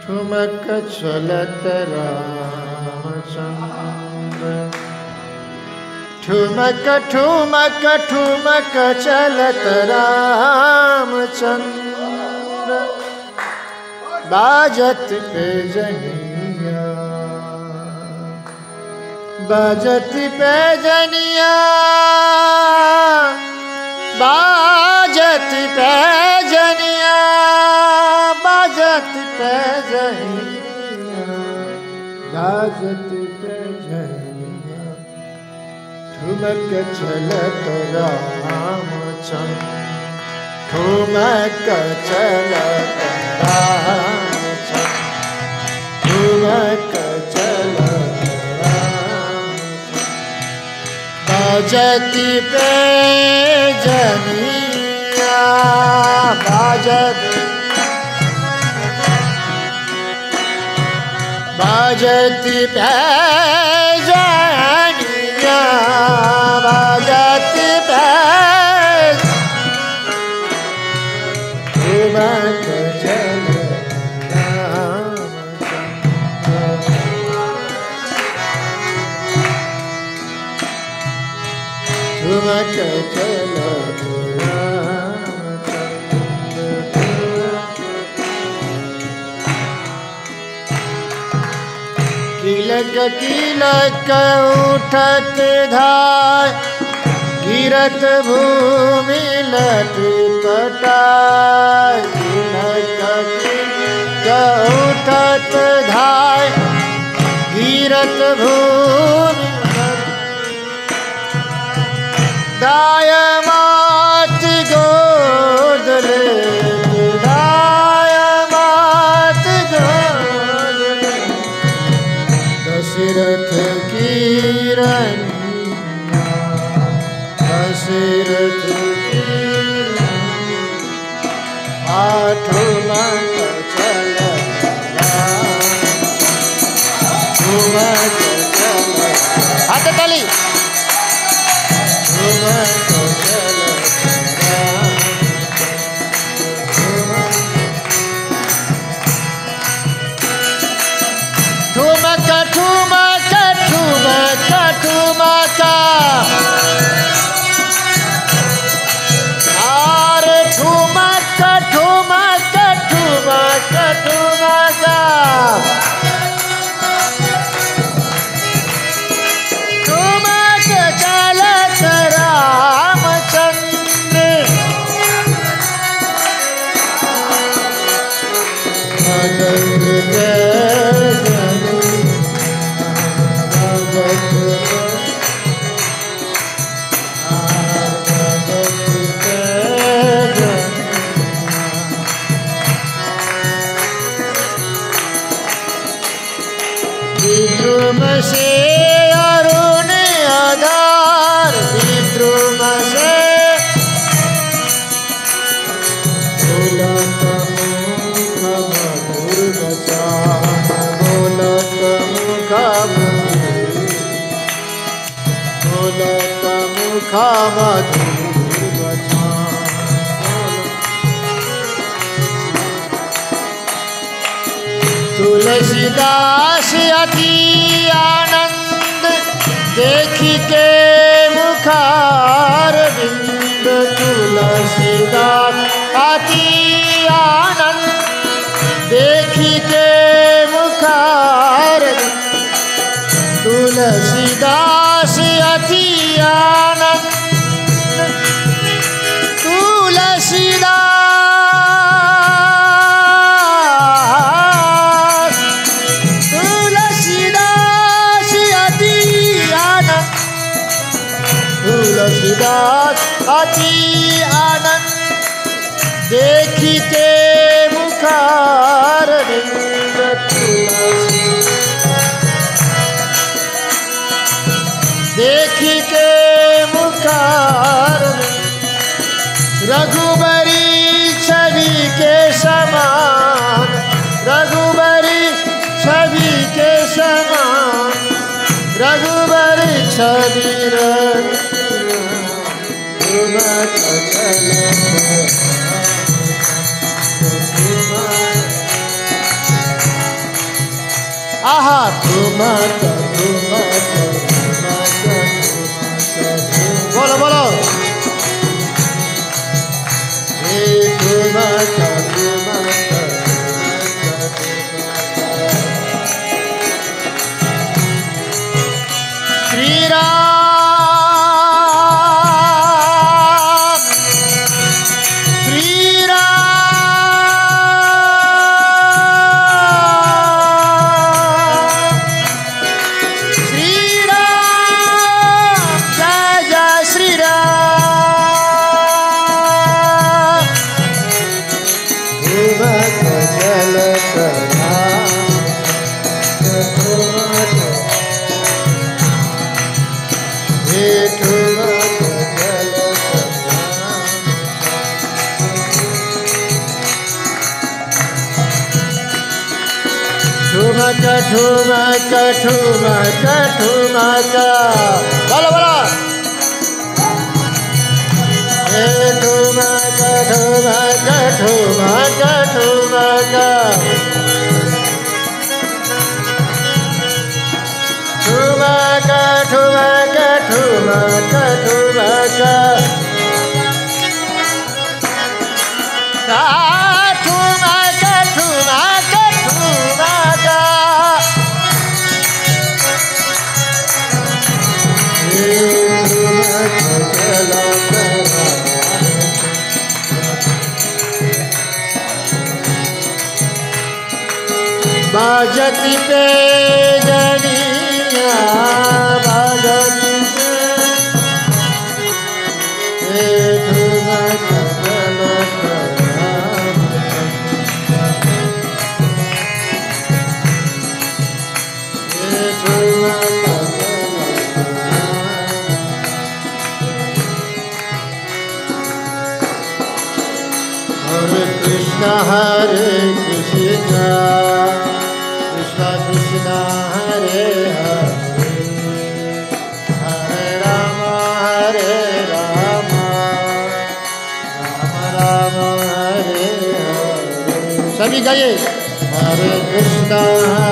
ठुमक चलत रामचंद्र, ठुमक ठुमक ठुमक चलत रामचंद्र, बाजत पैजनिया, बाजत पैजनिया, बाजत पैजनिया, बाजत पैजनिया, बाजत पैजनिया, ठुमक चलत रामचंद्र, ठुमक चलत रामचंद्र, ठुमक चलत रामचंद्र, बाजती पैजनिया, बाजत बाजती पैजनिया, बाजती पैज, ठुमक चलत रामचंद्र, ठुमक चलत तिलक तिलक उठत धाय, गिरत भूमि लटपटाय, तिलक तिलक उठत धाय, गिरत भूमि दाय मात गोद लेत, दाय मात गोद लेत, दशरथ की रानिया, दशरथ की ठुमक चलत ठुमक चलत, हाथ ताली, ठुमक चलत ठुमक ठुमक ठुमक ठुमक, अरे ठुमक ठुमक ठुमक ठुमक, ठुमक चलत रामचंद्र, विद्रुम से अरुण आधार, विद्रुम से बोलत मुख मधुर वचन, बोलत मुख मधुर, बोलत मुख मधुर वचन, तुलसीदास अति आनंद देखी के मुखारविंद, तुलसीदास अति आनंद देखी के मुखारविंद, तुलसीदास अति आनंद, तुलसीदास तुलसीदास अति आनंद देखी के मुखारविंद, देखी के मुखारविंद, रघुबरी छवि के समान, रघुबरी छवि के समान, रघुबरी छवि ठुमक चलत ठुमका ठुमका बोलो बोलो हे ठुमका ठुमका श्री राम श्री राम श्री राम जय जय श्री राम ठुमक जल ठुमका ठुमका ठुमका ठुमका बोलो बोलो हे ठुमका ठुमका ठुमका ठुमका ठुमका ठुमका ठुमका ठुमका बाजती पे जनिया बाजती पे ठुमका हरे कृष्णा कृष्णा कृष्णा हरे हरे हरे राम राम राम हरे हरे सभी गाइए हरे कृष्णा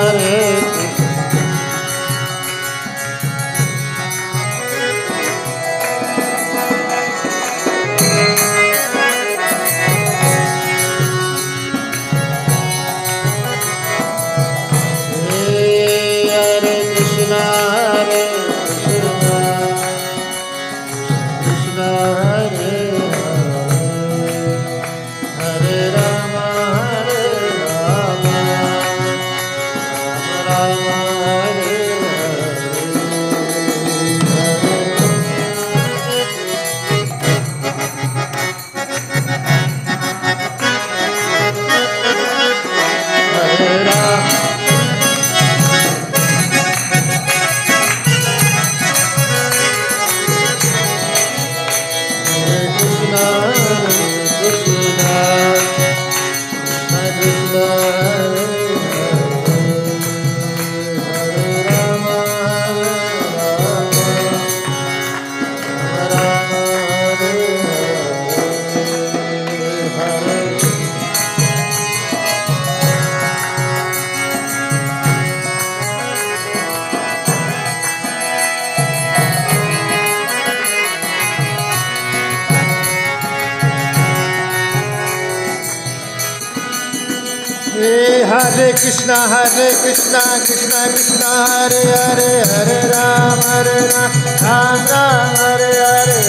हरे कृष्णा कृष्णा कृष्णा हरे हरे हरे राम राम राम हरे हरे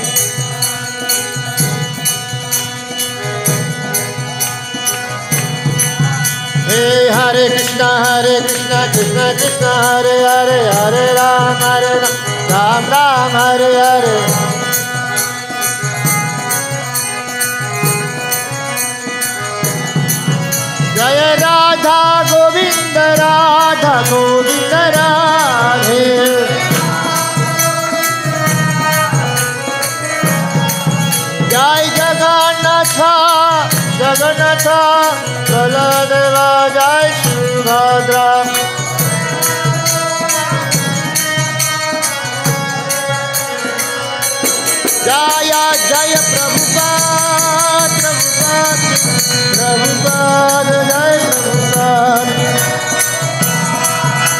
हे हरे कृष्णा कृष्णा कृष्णा हरे हरे हरे राम राम राम हरे हरे जय राधा गोविंद राधे जय जगन्नाथ बलदेवा जय सुभद्रा जय जय प्रभुपाद जय प्रभुपाद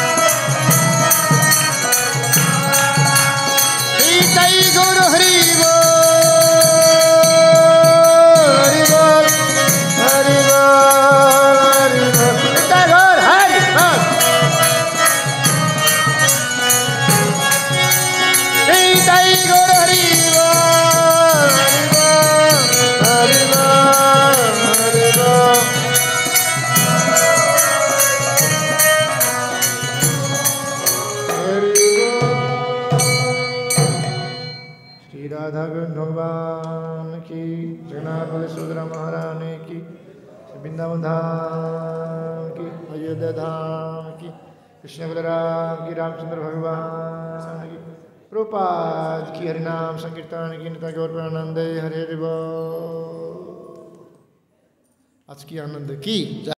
वृंदावन धाम की, अयोध्या धाम की, कृष्ण बलराम की, रामचंद्र भगवान की, प्रभुपाद की हरिनाम संकीर्तन की, निताई गौर प्रेमानंद हरे हरि बोल। आज की आनंद की